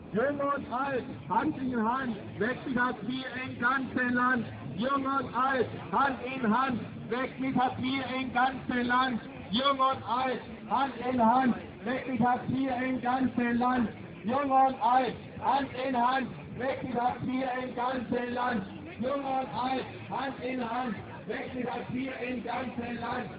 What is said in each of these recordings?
Jung und alt, Hand in Hand, weg mit Hartz IV im ganzen Land. Jung und alt, Hand in Hand, weg mit Hartz IV im ganzen Land. Jung und alt, Hand in Hand, weg mit Hartz IV im ganzen Land. Jung und alt, Hand in Hand, weg mit Hartz IV im ganzen Land. Jung und alt, Hand in Hand, weg mit Hartz IV im ganzen Land.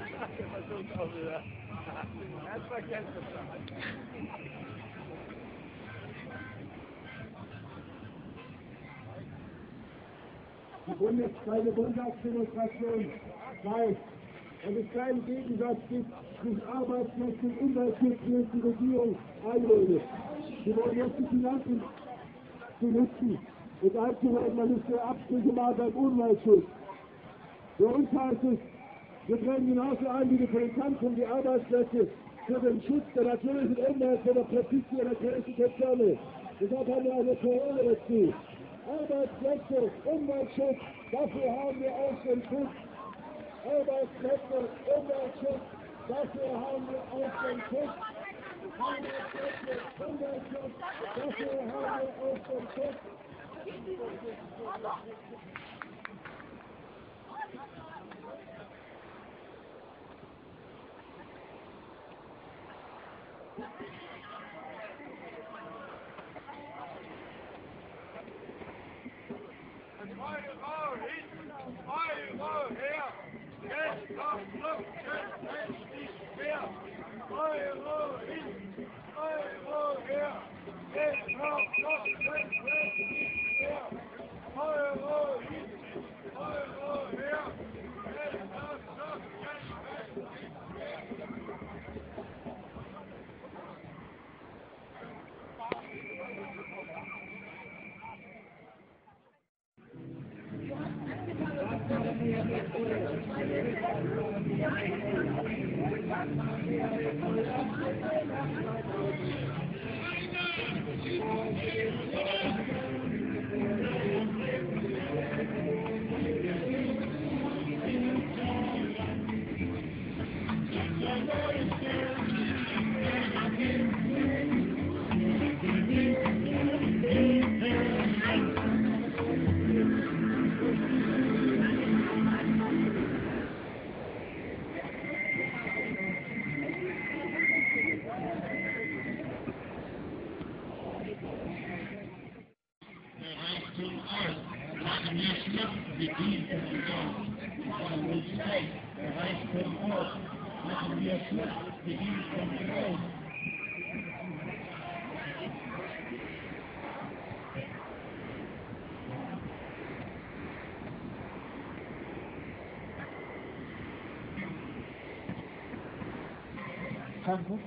Die bundesweite Bundestagsdemonstration weiß, dass es keinen Gegensatz gibt zwischen Arbeitsrecht und Umweltschutz, die die Regierung einredet. Sie wollen jetzt die Finanzen benutzen und einzuhalten, man müsste Abstriche machen beim Umweltschutz. Für uns heißt es, wir treten genauso ein wie die Politik um die Arbeitsplätze für den Schutz der natürlichen Umwelt von der Profite der großen Konzerne. Deshalb haben wir eine Parole dazu. Arbeitsplätze, Umweltschutz, dafür haben wir auch den Schutz. Arbeitsplätze, Umweltschutz, dafür haben wir auch den Schutz. Arbeitsplätze, Umweltschutz, dafür haben wir auch den Schutz. Euro her! Geld auf Flucht, Geld nicht mehr! Euro hin! Euro her! Geld auf Flucht, Geld nicht mehr! Euro hin! Euro her! Geld auf Flucht, Geld nicht mehr! Machen wir Schluss mit diesem Graus. Erreicht vom Ort. Machen wir Schluss mit diesem Graus. Danke.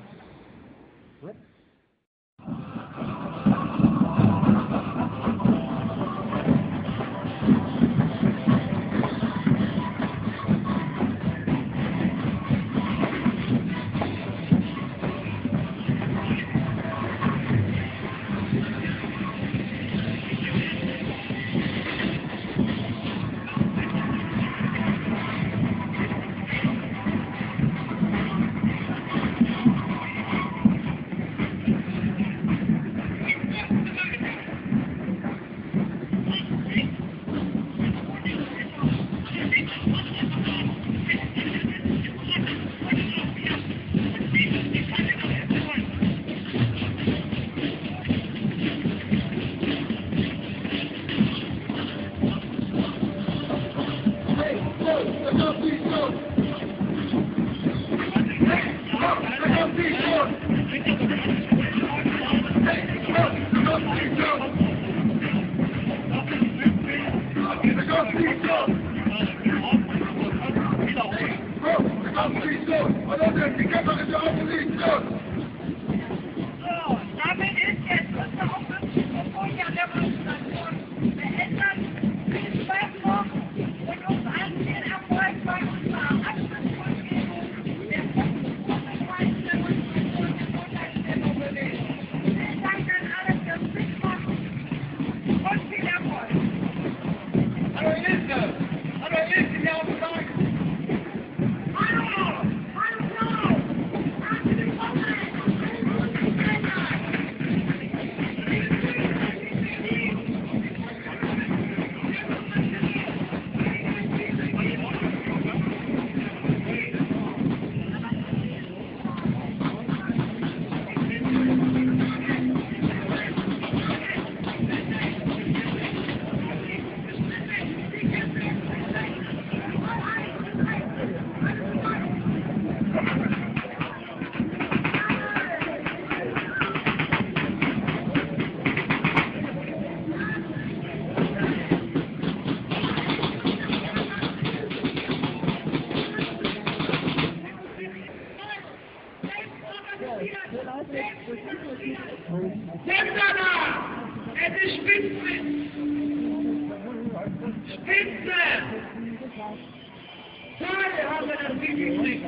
Hinterher! Es ist Spitze! Spitze! Schade haben wir das nicht gekriegt.